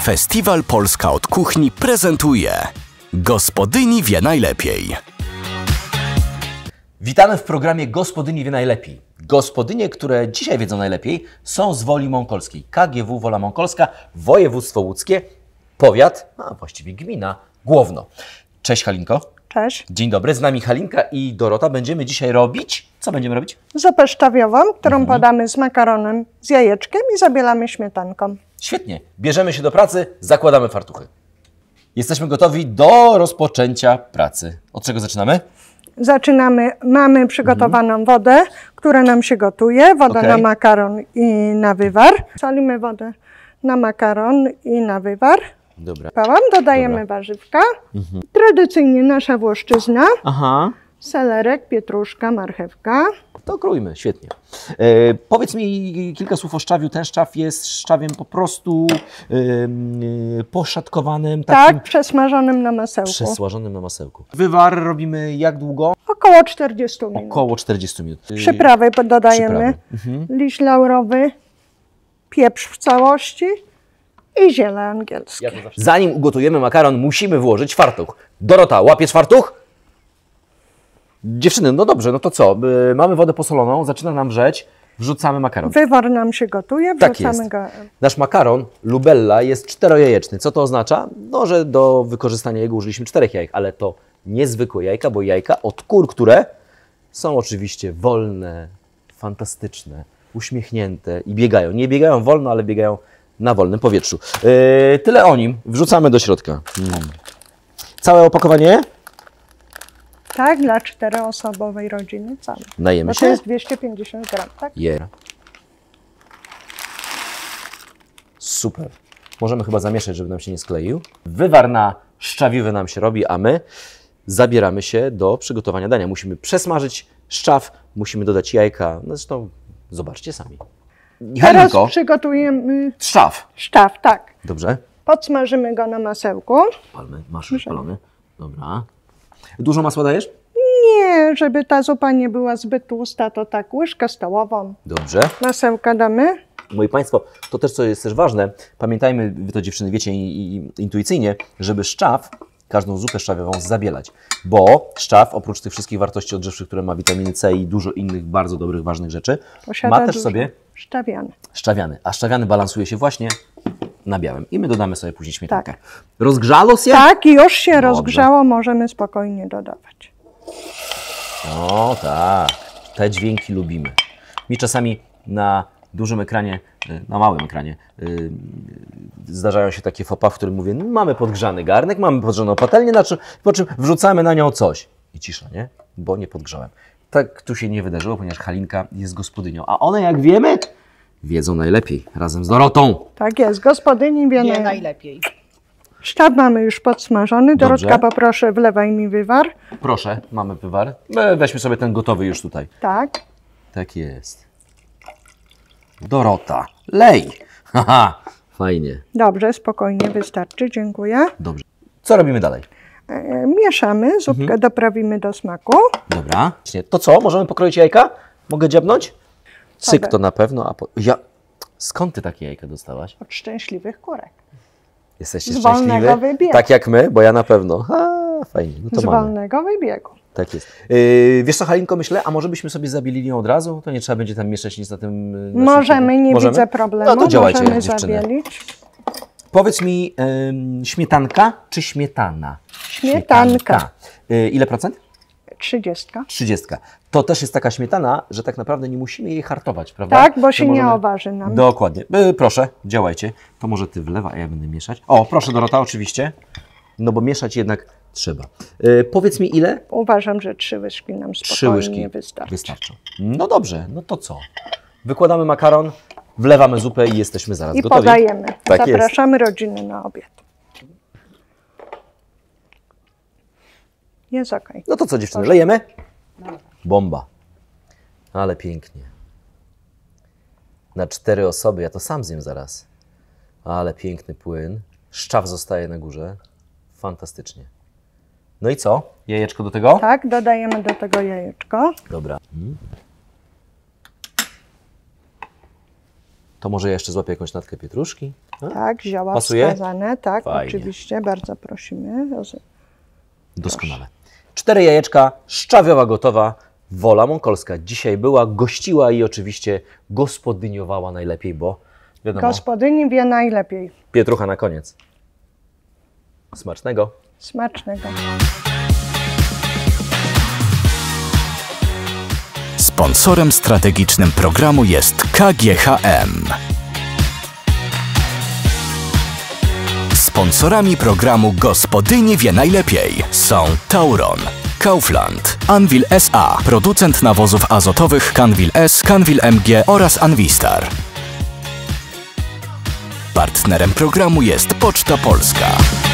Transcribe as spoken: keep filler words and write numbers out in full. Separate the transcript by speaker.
Speaker 1: Festiwal Polska od Kuchni prezentuje Gospodyni wie najlepiej.
Speaker 2: Witamy w programie Gospodyni wie najlepiej. Gospodynie, które dzisiaj wiedzą najlepiej, są z Woli Mąkolskiej. K G W Wola Mąkolska, województwo łódzkie, powiat, a właściwie gmina Głowno. Cześć Halinko.
Speaker 3: Cześć.
Speaker 2: Dzień dobry, z nami Halinka i Dorota. Będziemy dzisiaj robić... Co będziemy robić?
Speaker 3: Zupę szczawiową, którą
Speaker 2: Mhm.
Speaker 3: podamy z makaronem, z jajeczkiem i zabielamy śmietanką.
Speaker 2: Świetnie. Bierzemy się do pracy, zakładamy fartuchy. Jesteśmy gotowi do rozpoczęcia pracy. Od czego zaczynamy?
Speaker 3: Zaczynamy, mamy przygotowaną wodę, która nam się gotuje, woda
Speaker 2: Okej.
Speaker 3: na makaron i na wywar. Solimy wodę na makaron i na wywar.
Speaker 2: Dobra.
Speaker 3: Pałam, dodajemy
Speaker 2: Dobra.
Speaker 3: warzywka. Tradycyjnie nasza włoszczyzna,
Speaker 2: Aha.
Speaker 3: selerek, pietruszka, marchewka.
Speaker 2: To krójmy, świetnie. E, powiedz mi kilka słów o szczawiu. Ten szczaw jest szczawiem po prostu e, e, poszatkowanym, takim
Speaker 3: Tak, przesmażonym na masełku.
Speaker 2: przesmażonym na masełku. Wywar robimy jak długo?
Speaker 3: Około czterdzieści minut.
Speaker 2: Około czterdzieści minut. E,
Speaker 3: Przyprawy dodajemy.
Speaker 2: Przyprawy. Mhm.
Speaker 3: Liść laurowy, pieprz w całości i ziele angielskie.
Speaker 2: Zanim ugotujemy makaron, musimy włożyć fartuch. Dorota, łapiesz fartuch? Dziewczyny, no dobrze, no to co? E, mamy wodę posoloną, zaczyna nam wrzeć, wrzucamy makaron.
Speaker 3: Wywar nam się gotuje,
Speaker 2: Tak
Speaker 3: wrzucamy
Speaker 2: jest.
Speaker 3: go.
Speaker 2: Nasz makaron Lubella jest czterojajeczny. Co to oznacza? No, że do wykorzystania jego użyliśmy czterech jajek, ale to niezwykłe jajka, bo jajka od kur, które są oczywiście wolne, fantastyczne, uśmiechnięte i biegają. Nie biegają wolno, ale biegają na wolnym powietrzu. Yy, tyle o nim. Wrzucamy do środka. Mm. Całe opakowanie?
Speaker 3: Tak, dla czteroosobowej rodziny całe.
Speaker 2: Najemy
Speaker 3: No to
Speaker 2: się?
Speaker 3: jest dwieście pięćdziesiąt gram, tak?
Speaker 2: Je. Super. Możemy chyba zamieszać, żeby nam się nie skleił. Wywar na szczawiwy nam się robi, a my zabieramy się do przygotowania dania. Musimy przesmażyć szczaw, musimy dodać jajka. No zresztą zobaczcie sami.
Speaker 3: Teraz
Speaker 2: Halinko,
Speaker 3: przygotujemy
Speaker 2: szczaw.
Speaker 3: szczaw, tak.
Speaker 2: Dobrze.
Speaker 3: Podsmażymy go na masełku.
Speaker 2: Palmy, masz już palony. Dobra. Dużo masła dajesz?
Speaker 3: Nie, żeby ta zupa nie była zbyt tłusta, to tak łyżkę stołową
Speaker 2: Dobrze.
Speaker 3: masełka damy.
Speaker 2: Moi Państwo, to też, co jest też ważne, pamiętajmy, Wy to dziewczyny wiecie i, i, intuicyjnie, żeby szczaw, każdą zupę szczawiową zabielać, bo szczaw, oprócz tych wszystkich wartości odżywczych, które ma witaminy C i dużo innych bardzo dobrych, ważnych rzeczy,
Speaker 3: Posiada
Speaker 2: ma też
Speaker 3: dużo
Speaker 2: sobie
Speaker 3: szczawiany.
Speaker 2: szczawiany, a szczawiany balansuje się właśnie na białym i my dodamy sobie później śmietankę.
Speaker 3: Tak.
Speaker 2: Rozgrzało się?
Speaker 3: Tak, i już się
Speaker 2: Dobrze.
Speaker 3: rozgrzało, możemy spokojnie dodawać.
Speaker 2: No tak, te dźwięki lubimy. Mi czasami na dużym ekranie, na małym ekranie yy, zdarzają się takie faux pas, w którym mówię, no, mamy podgrzany garnek, mamy podgrzaną patelnię, na czym, po czym wrzucamy na nią coś. I cisza, nie? Bo nie podgrzałem. Tak tu się nie wydarzyło, ponieważ Halinka jest gospodynią, a one, jak wiemy, wiedzą najlepiej, razem z Dorotą.
Speaker 3: Tak jest, gospodyni wie
Speaker 4: Nie
Speaker 3: naj-
Speaker 4: najlepiej.
Speaker 3: Szczaw mamy już podsmażony.
Speaker 2: Dobrze.
Speaker 3: Dorotka, poproszę, wlewaj mi wywar.
Speaker 2: Proszę, mamy wywar. My weźmy sobie ten gotowy już tutaj.
Speaker 3: Tak.
Speaker 2: Tak jest. Dorota, lej! Haha, fajnie.
Speaker 3: Dobrze, spokojnie, wystarczy, dziękuję.
Speaker 2: Dobrze. Co robimy dalej?
Speaker 3: E, mieszamy, zupkę
Speaker 2: Mhm.
Speaker 3: doprawimy do smaku.
Speaker 2: Dobra. To co? Możemy pokroić jajka? Mogę dziabnąć? Cyk
Speaker 3: Mogę.
Speaker 2: to na pewno, a po... ja... Skąd ty takie jajka dostałaś?
Speaker 3: Od szczęśliwych kurek.
Speaker 2: Jesteście
Speaker 3: Z wolnego
Speaker 2: szczęśliwi?
Speaker 3: wybiegu.
Speaker 2: Tak jak my, bo ja na pewno. Ha, fajnie, no to
Speaker 3: Z
Speaker 2: mamy.
Speaker 3: wolnego wybiegu.
Speaker 2: Tak jest. Yy, wiesz co, Halinko, myślę, a może byśmy sobie zabilili ją od razu? To nie trzeba będzie tam mieszać nic na tym... yy, naszym
Speaker 3: Możemy,
Speaker 2: tym-
Speaker 3: nie
Speaker 2: Możemy?
Speaker 3: widzę problemu.
Speaker 2: No to działajcie,
Speaker 3: Możemy
Speaker 2: dziewczyny.
Speaker 3: zabielić.
Speaker 2: Powiedz mi, yy, śmietanka czy śmietana?
Speaker 3: Śmietanka.
Speaker 2: Yy, ile procent?
Speaker 3: Trzydziestka.
Speaker 2: Trzydziestka. To też jest taka śmietana, że tak naprawdę nie musimy jej hartować, prawda?
Speaker 3: Tak, bo
Speaker 2: Że
Speaker 3: się nie oważy nam.
Speaker 2: Dokładnie. Y, proszę, działajcie. To może ty wlewa, a ja będę mieszać. O, proszę Dorota, oczywiście. No bo mieszać jednak trzeba. Y, powiedz mi ile?
Speaker 3: Uważam, że trzy łyżki nam
Speaker 2: Trzy
Speaker 3: spokojnie
Speaker 2: łyżki
Speaker 3: wystarczy.
Speaker 2: wystarczą. No dobrze, no to co? Wykładamy makaron, wlewamy zupę i jesteśmy zaraz
Speaker 3: I
Speaker 2: gotowi.
Speaker 3: podajemy.
Speaker 2: Tak jest.
Speaker 3: Zapraszamy rodziny na obiad. Jest okej.
Speaker 2: No to co dziewczyny, lejemy? Bomba. Ale pięknie. Na cztery osoby, ja to sam zjem zaraz. Ale piękny płyn. Szczaw zostaje na górze. Fantastycznie. No i co? Jajeczko do tego?
Speaker 3: Tak, dodajemy do tego jajeczko.
Speaker 2: Dobra. Mm. To może ja jeszcze złapię jakąś natkę pietruszki? A?
Speaker 3: Tak, zioła
Speaker 2: Pasuje?
Speaker 3: wskazane, tak,
Speaker 2: Fajnie.
Speaker 3: oczywiście, bardzo prosimy.
Speaker 2: Doskonale. Cztery jajeczka, szczawiowa gotowa. Wola Mąkolska dzisiaj była, gościła i oczywiście gospodyniowała najlepiej, bo wiadomo,
Speaker 3: Gospodyni wie najlepiej.
Speaker 2: pietrucha na koniec. Smacznego.
Speaker 3: Smacznego.
Speaker 1: Sponsorem strategicznym programu jest K G H M. Sponsorami programu Gospodyni wie najlepiej są Tauron, Kaufland, Anvil S A, producent nawozów azotowych Canvil S, Canvil M G oraz Anvistar. Partnerem programu jest Poczta Polska.